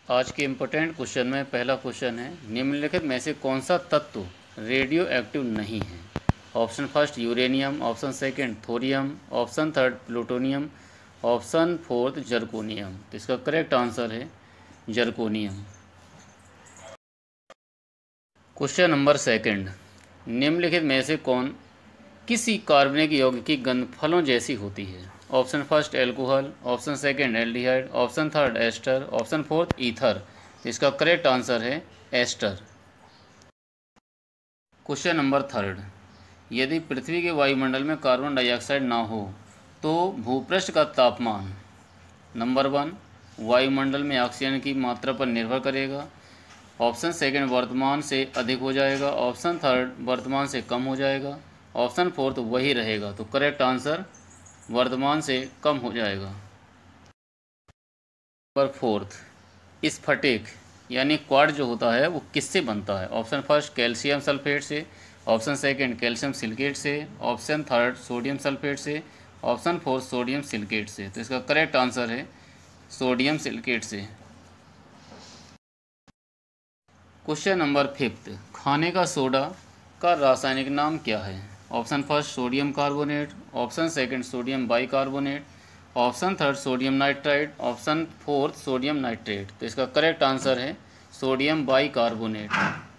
आज के important question में पहला क्वेश्चन है, निम्नलिखित में से कौन सा तत्व रेडियो एक्टिव नहीं है? Option first uranium, option second thorium, option third plutonium, option fourth zirconium. तो इसका करेक्ट आंसर है जर्कोनियम। क्वेश्चन नंबर सेकंड, निम्नलिखित में से कौन किसी कार्बनिक यौगिक की गंध फलों जैसी होती है? Option first alcohol, option second aldehyde, option third ester, option fourth ether. इसका करेक्ट आंसर है एस्टर। क्वेश्चन नंबर थर्ड, यदि पृथ्वी के वायुमंडल में कार्बन डाइऑक्साइड ना हो तो भूपृष्ठ का तापमान नंबर 1 वायुमंडल में ऑक्सीजन की मात्रा पर निर्भर करेगा, ऑप्शन सेकंड वर्तमान से अधिक हो जाएगा, ऑप्शन थर्ड वर्तमान से कम हो जाएगा, ऑप्शन फोर्थ वही रहेगा। तो करेक्ट आंसर वर्तमान से कम हो जाएगा। नंबर फोर्थ, स्फटिक यानी क्वार्ट्ज जो होता है वो किससे बनता है? ऑप्शन फर्स्ट कैल्शियम सल्फेट से, ऑप्शन सेकंड कैल्शियम सिलिकेट से, ऑप्शन थर्ड सोडियम सल्फेट से, ऑप्शन फोर्थ सोडियम सिलिकेट से। तो इसका करेक्ट आंसर है सोडियम सिलिकेट से। क्वेश्चन नंबर फिफ्थ, खाने का सोडा का रासायनिक नाम क्या है? Option first sodium carbonate, option second sodium bicarbonate, option third sodium nitrite, option fourth sodium nitrate. तो इसका करेक्ट आंसर है सोडियम बाइकार्बोनेट।